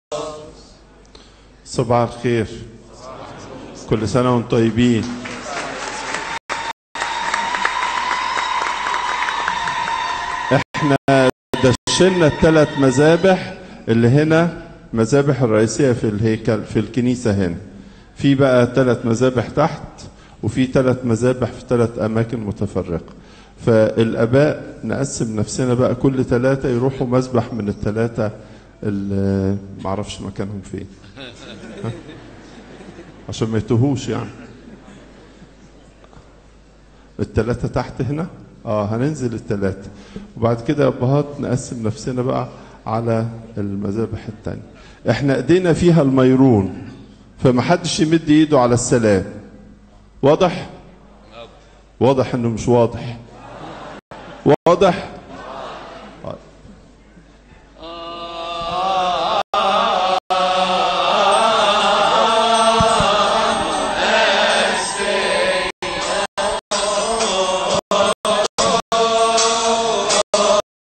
صباح الخير، كل سنة وانتم طيبين. احنا دشنا الثلاث مذابح اللي هنا، مذابح الرئيسية في الهيكل في الكنيسة هنا. في بقى 3 مذابح تحت، وفي 3 مذابح في 3 أماكن متفرقة. فالآباء نقسم نفسنا بقى، كل 3 يروحوا مذبح من ال3 اللي معرفش مكانهم فين عشان ما يتوهوش يعني. ال3 تحت هنا، هننزل ال3، وبعد كده يا ابهات نقسم نفسنا بقى على المذابح التانية. احنا ايدينا فيها الميرون، فمحدش يمد ايده على السلام. واضح؟ واضح انه مش واضح؟ واضح؟